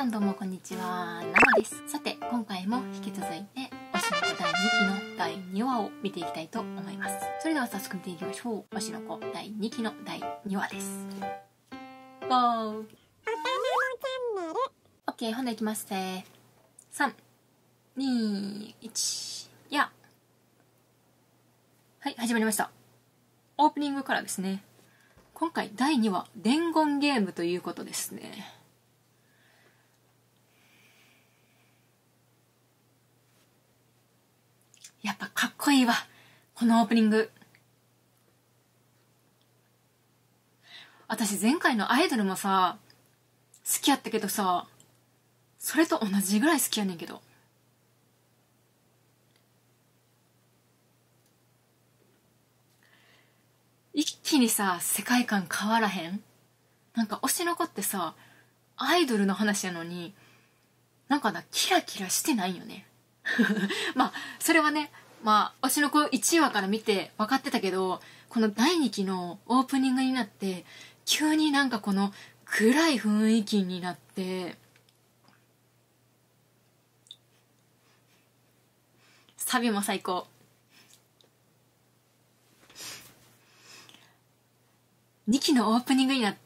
んどうもこんにちは、なおです。さて、今回も引き続いて、推しの子第2期の第2話を見ていきたいと思います。それでは早速見ていきましょう。推しの子第2期の第2話です。ゴー！ OK、ほんでいきますね。3、2、1、や！はい、始まりました。オープニングからですね。今回第2話、伝言ゲームということですね。やっぱかっこいいわ、このオープニング。私前回のアイドルもさ、好きやったけどさ、それと同じぐらい好きやねんけど。一気にさ、世界観変わらへん？なんか推しの子ってさ、アイドルの話やのに、なんかな、キラキラしてないよね。まあ、それはね、まあ、推しの子1話から見て分かってたけど、この第2期のオープニングになって、急になんかこの暗い雰囲気になって、サビも最高。2期のオープニングになって、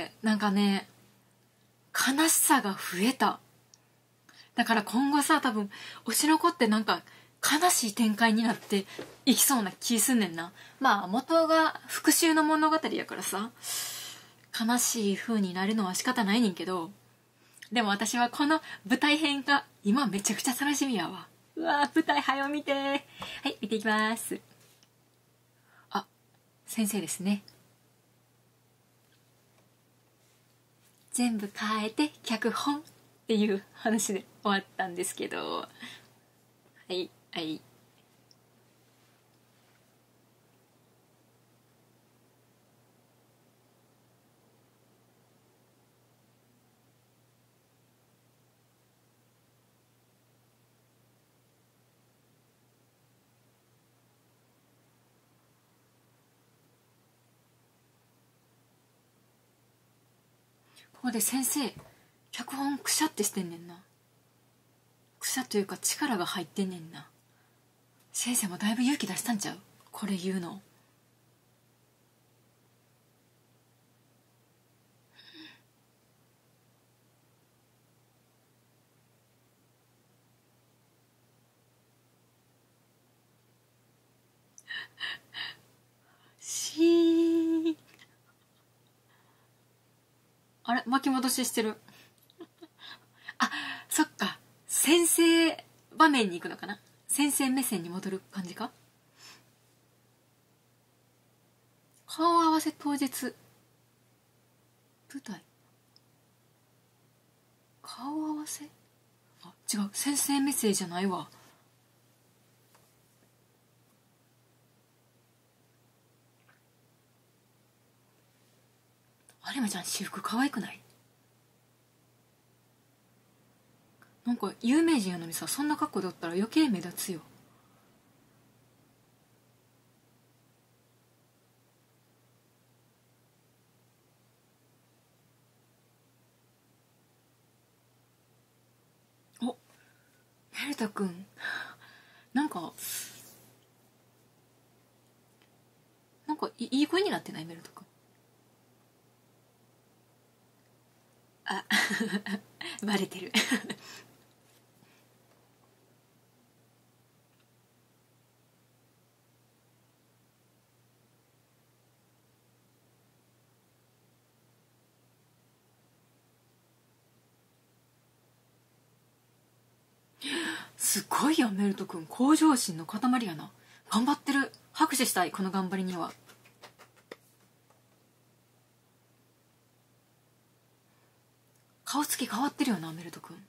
なんかね、悲しさが増えた。だから今後さ、多分、推しの子ってなんか、悲しい展開になっていきそうな気すんねんな。まあ、元が復讐の物語やからさ、悲しい風になるのは仕方ないねんけど、でも私はこの舞台編が今めちゃくちゃ楽しみやわ。うわー、舞台早を見て。はい、見ていきます。あ、先生ですね。全部変えて脚本っていう話で終わったんですけど、はいはい。ここで先生、脚本くしゃってしてんねんな。くしゃというか力が入ってんねんな。先生もだいぶ勇気出したんちゃう？これ言うの。しー。あれ、巻き戻ししてる。あ、そっか。先生場面に行くのかな？先生目線に戻る感じか？顔合わせ当日。舞台。顔合わせ？あ、違う。先生目線じゃないわ。有馬ちゃん私服可愛くない？なんか有名人やのにさ、そんな格好でおったら余計目立つよ。お、ヘルタくん。なんかいい声になってない？メルトくん。あ、バレてる。すごいやん、メルトくん。向上心の塊やな。頑張ってる。拍手したい、この頑張りには。顔つき変わってるよな、メルトくん。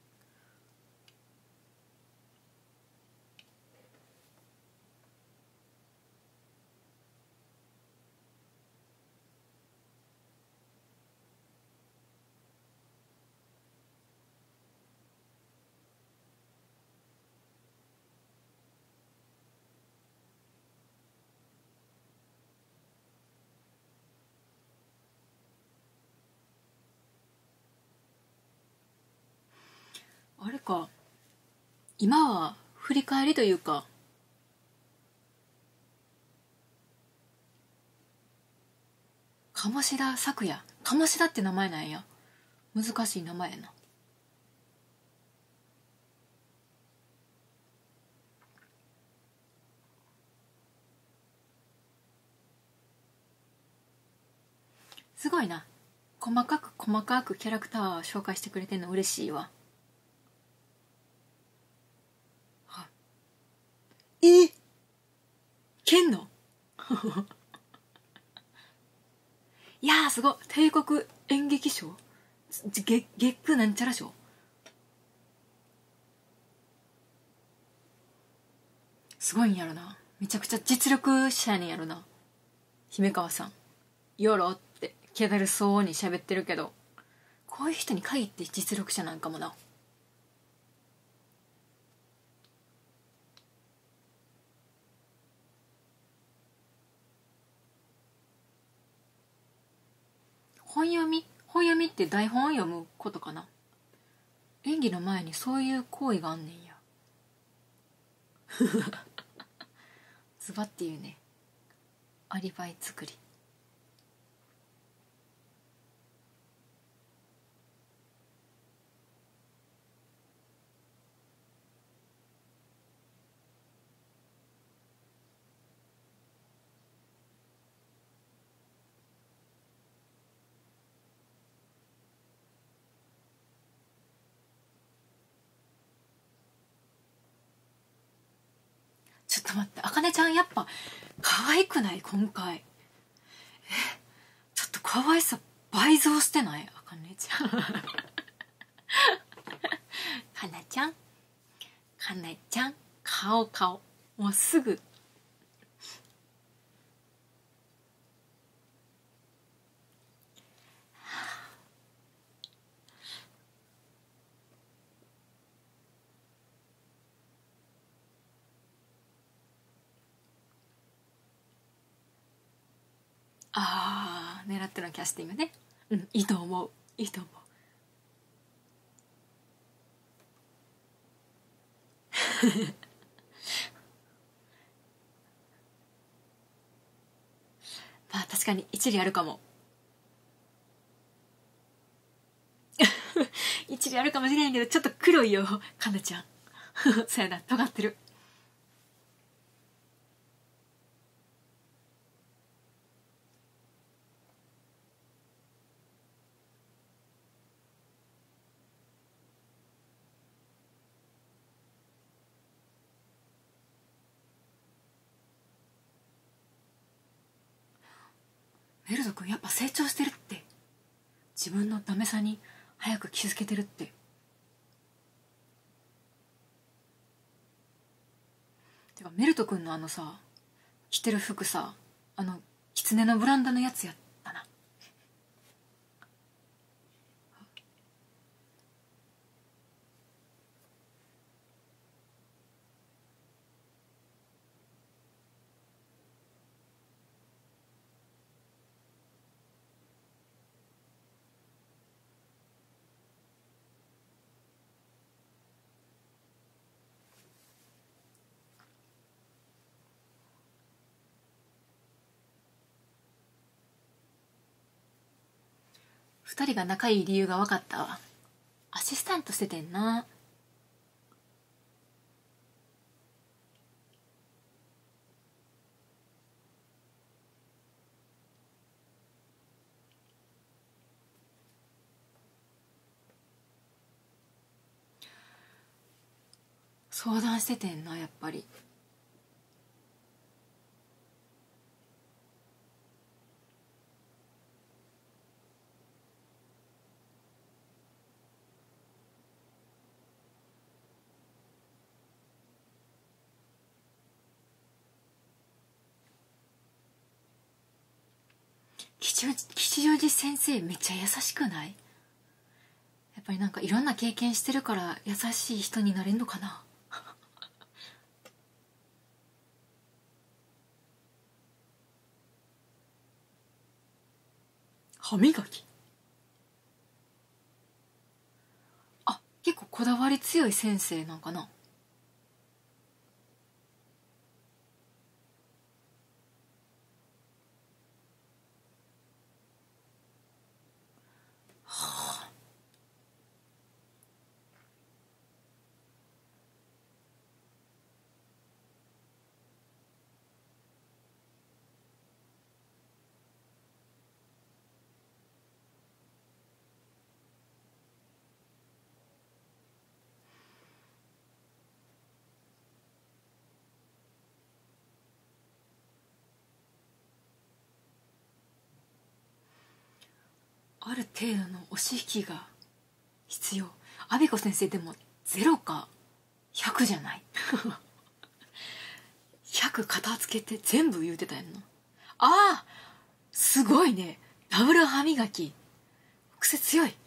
か今は振り返りというか、鴨志田咲也、鴨志田って名前なんや。難しい名前やな。すごいな。細かく細かくキャラクター紹介してくれてんの嬉しいわ。けんのいやーすごい。帝国演劇賞、月9なんちゃら賞。すごいんやろな。めちゃくちゃ実力者やねんやろな。姫川さんよろって気だるそうに喋ってるけど、こういう人に限って実力者なんかもな。本読みって台本読むことかな。演技の前にそういう行為があんねんや。ズバっていうね。アリバイ作り。ちょっと待って、あかねちゃんやっぱ可愛くない？今回ちょっと可愛さ倍増してない？あかねちゃんかなちゃん、かなちゃん、顔もうすぐ。あー、狙ってのキャスティングね。うん、いいと思う、いいと思う。まあ確かに一理あるかも。一理あるかもしれんけど、ちょっと黒いよかなちゃん。そうやな、尖ってる。メルド君やっぱ成長してるって。自分のダメさに早く気づけてるって。てかメルト君のあのさ、着てる服さ、狐のブランドのやつやったな。二人が仲いい理由が分かったわ。アシスタントしててんな。相談しててんな、やっぱり。吉祥寺先生めっちゃ優しくない？やっぱりなんかいろんな経験してるから優しい人になれんのかな。歯磨き、あ、結構こだわり強い先生なんかな。ある程度の押し引きが必要。阿ビ子先生でも0か100じゃない100片付けて全部言うてたやんな。ああ、すごいね。ダブル歯磨き癖強い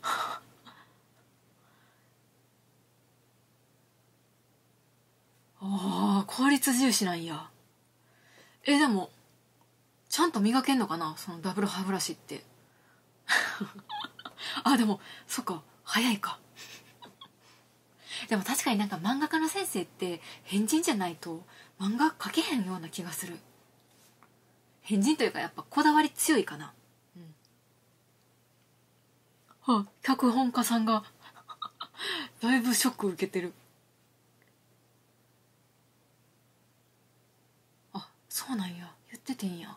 ああ、効率重視なんや。でもちゃんと磨けんのかな、そのダブル歯ブラシってあ、でもそっか、早いかでも確かになんか漫画家の先生って変人じゃないと漫画描けへんような気がする。変人というかやっぱこだわり強いかな。脚本家さんがだいぶショック受けてる。あ、そうなんや、言っててんや。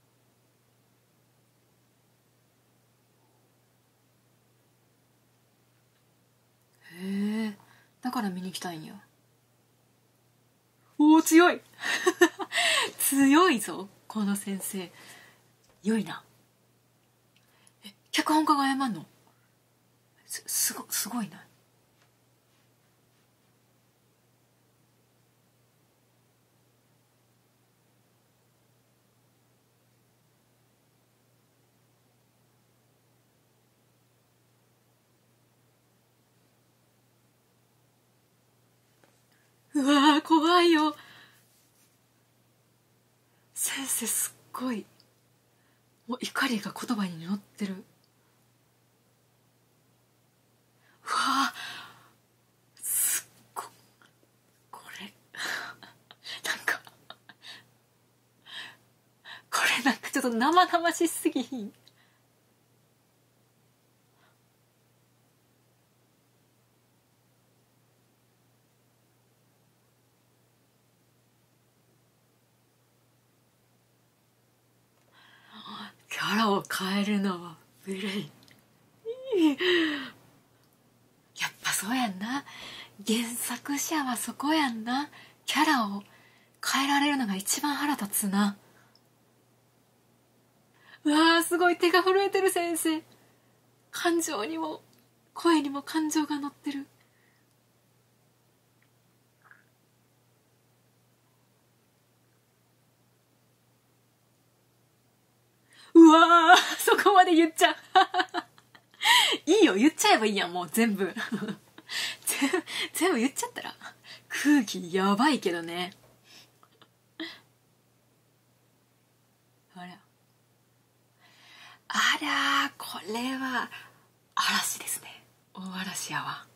へえ、だから見に来たんや。おお、強い強いぞこの先生。良いな。脚本家が謝んの？すごいな。うわー、怖いよ。先生すっごい、もう怒りが言葉に乗ってる。うわー、すっご、これなんかこれなんかちょっと生々しすぎひん？キャラを変えるのは無理。やっぱそうやんな。原作者はそこやんな。キャラを変えられるのが一番腹立つな。うわー、すごい、手が震えてる先生。感情にも声にも感情が乗ってる。うわー、そこまで言っちゃういいよ、言っちゃえばいいやん、もう全部全部言っちゃったら。空気やばいけどね。ありゃありゃ、これは嵐ですね。大嵐やわ。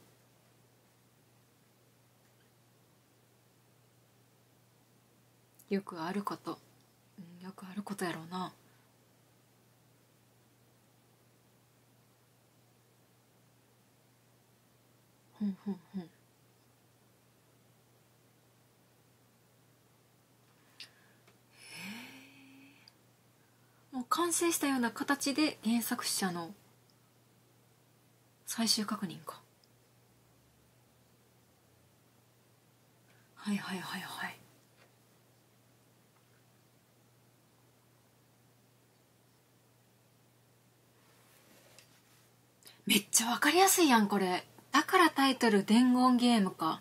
よくあること、よくあることやろうな。ふんふんふん。もう完成したような形で原作者の最終確認か。はいはいはいはい。めっちゃわかりやすいやんこれ。だからタイトル伝言ゲームか。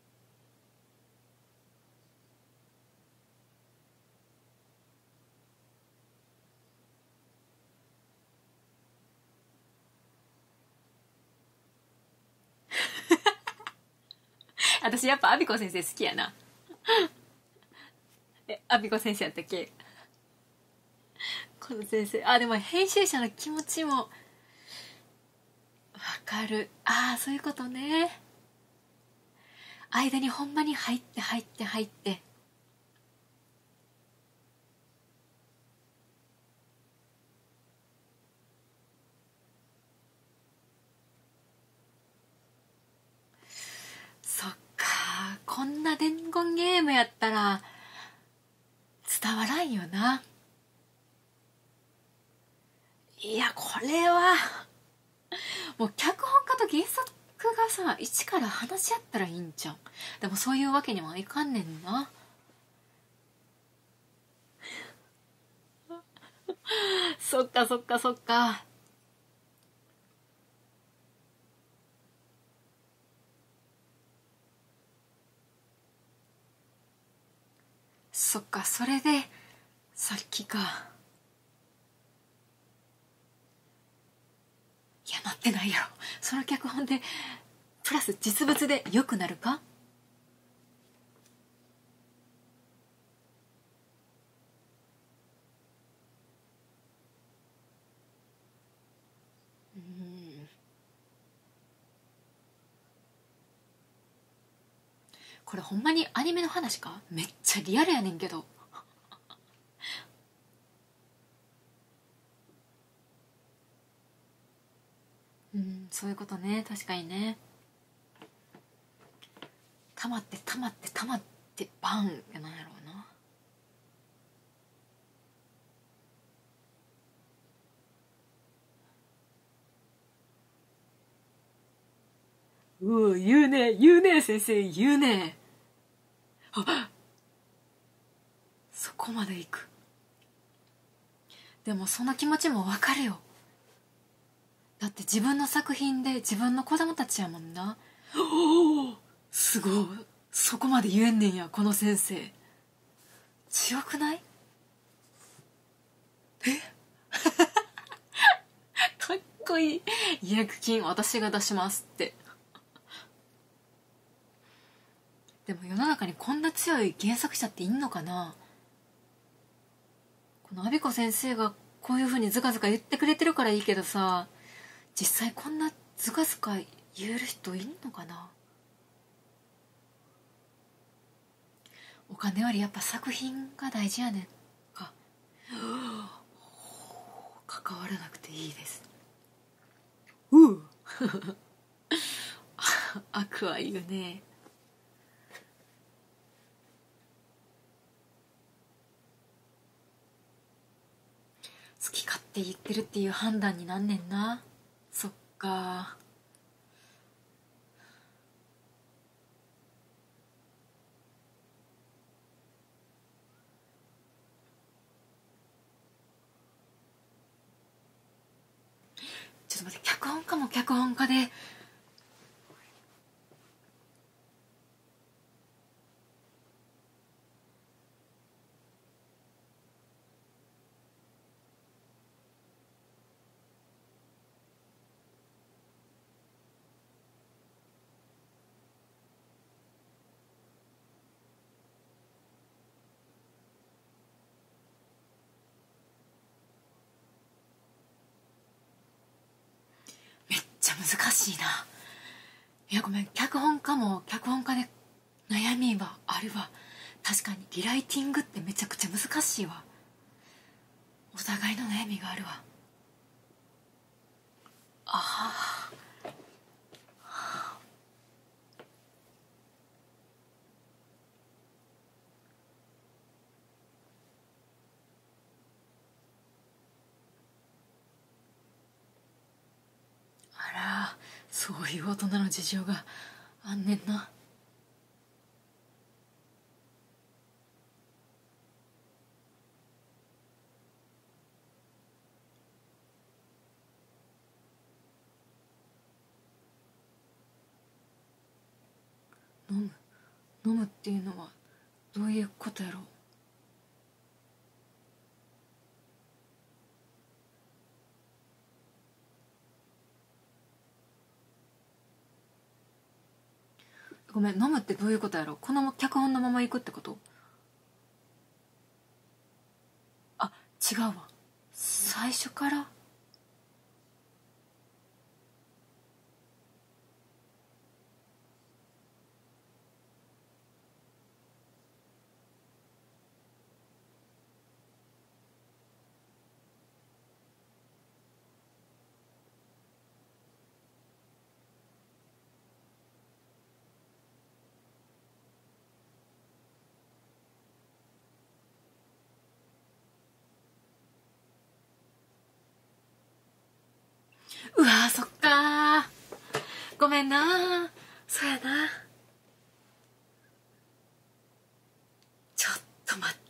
私やっぱアビコ先生好きやな。アビコ先生やったっけ、この先生。あ、でも編集者の気持ちもわかる。ああ、そういうことね。 間にほんまに入って入って入って、そっか、こんな伝言ゲームやったら伝わらんよな。いや、これはもう脚本家と原作がさ、一から話し合ったらいいんじゃん。でもそういうわけにはいかんねんな。そっかそっかそっか。そっか、それでさっきか。いや、なってないやろ。その脚本でプラス実物で良くなるか。これほんまにアニメの話か。めっちゃリアルやねんけど。そういうことね。確かにね。溜まって溜まって溜まってバンやなんやろうな。言うね言うね先生言うね。あ、そこまで行く。でもその気持ちもわかるよ。だって自分の作品で自分の子供たちやもんな。おお、すごい。そこまで言えんねんや、この先生。強くない？かっこいい。違約金私が出しますって。でも世の中にこんな強い原作者っていんのかな。このアビコ先生がこういう風にズカズカ言ってくれてるからいいけどさ、実際こんなズカズカ言える人いんのかな。お金よりやっぱ作品が大事やねんか。関わらなくていいです。悪は言うね。好き勝手言ってるっていう判断になんねんな。そっか。ちょっと待って、脚本家も脚本家でめっちゃ難しいな。いやごめん、脚本家も脚本家で悩みはあるわ。確かにリライティングってめちゃくちゃ難しいわ。お互いの悩みがあるわ。ああら、そういう大人の事情があんねんな。飲む飲むっていうのはどういうことやろう。ごめん、飲むってどういうことやろう。この脚本のまま行くってこと。あ、違うわ。最初からわー、そっかー、ごめんなー。そうやな。ちょっと待って、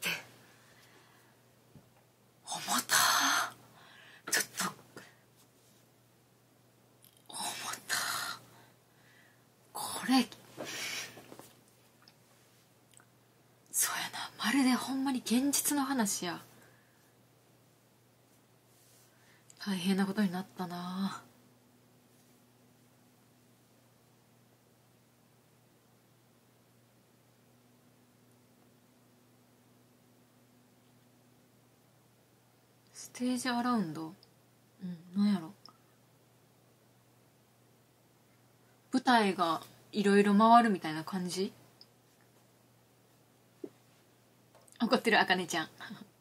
思ったちょっと思ったこれ、そうやな、まるでほんまに現実の話や。大変なことになったな。ステージアラウンド、なんやろ、舞台がいろいろ回るみたいな感じ。怒ってるあかねちゃん。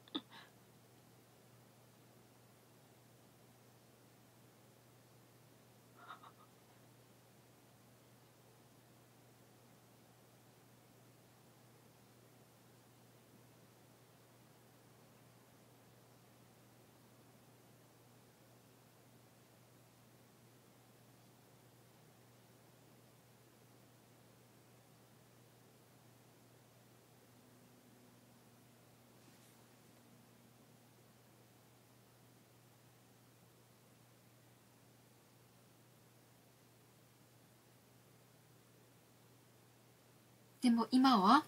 でも今は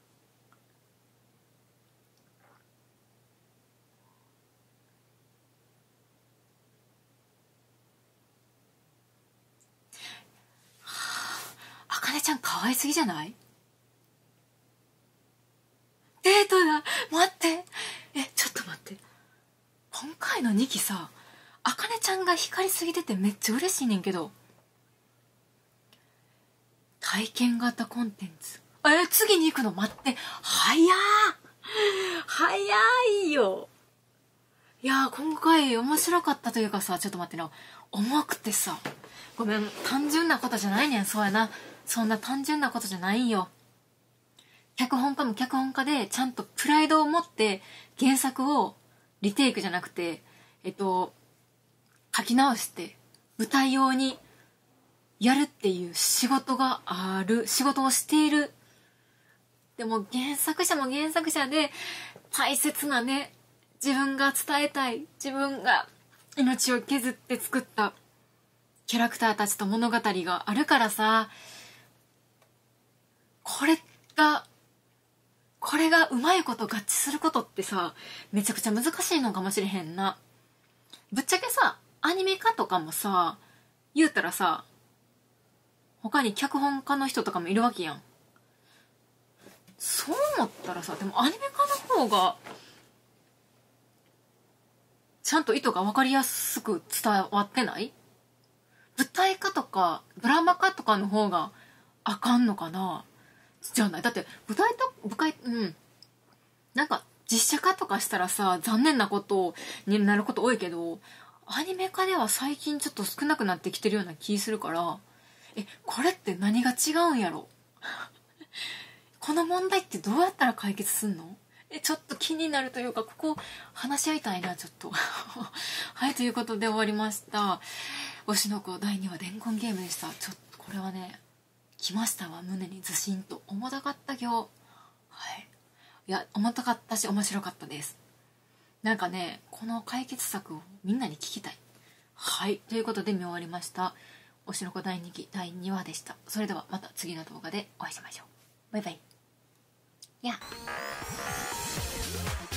あかねちゃん可愛すぎじゃない？デートだ、待って、ちょっと待って、今回の2期さ、あかねちゃんが光りすぎててめっちゃ嬉しいねんけど。体験型コンテンツ、次に行くの？待って、早いよ。いやー、今回面白かったというかさ、ちょっと待ってな、重くてさ、ごめん、単純なことじゃないねん。そうやな、そんな単純なことじゃないよ。脚本家も脚本家でちゃんとプライドを持って原作をリテイクじゃなくて書き直して舞台用にやるっていう仕事がある、仕事をしている。でも原作者も原作者で大切なね、自分が伝えたい、自分が命を削って作ったキャラクターたちと物語があるからさ、これがうまいこと合致することってさ、めちゃくちゃ難しいのかもしれへんな。ぶっちゃけさ、アニメ化とかもさ、言うたらさ、他に脚本家の人とかもいるわけやん。そう思ったらさ、でもアニメ化の方がちゃんと意図が分かりやすく伝わってない？舞台化とかドラマ化とかの方があかんのかな？じゃない。だってなんか実写化とかしたらさ、残念なことになること多いけど、アニメ化では最近ちょっと少なくなってきてるような気するから、これって何が違うんやろ？この問題ってどうやったら解決すんの？ちょっと気になるというか、ここ話し合いたいな、ちょっと。はい、ということで終わりました。推しの子第2話伝言ゲームでした。ちょっとこれはね、来ましたわ、胸にずしんと。重たかった今日。はい。いや、重たかったし面白かったです。なんかね、この解決策をみんなに聞きたい。はい、ということで見終わりました。推しの子第2期第2話でした。それではまた次の動画でお会いしましょう。バイバイ。や。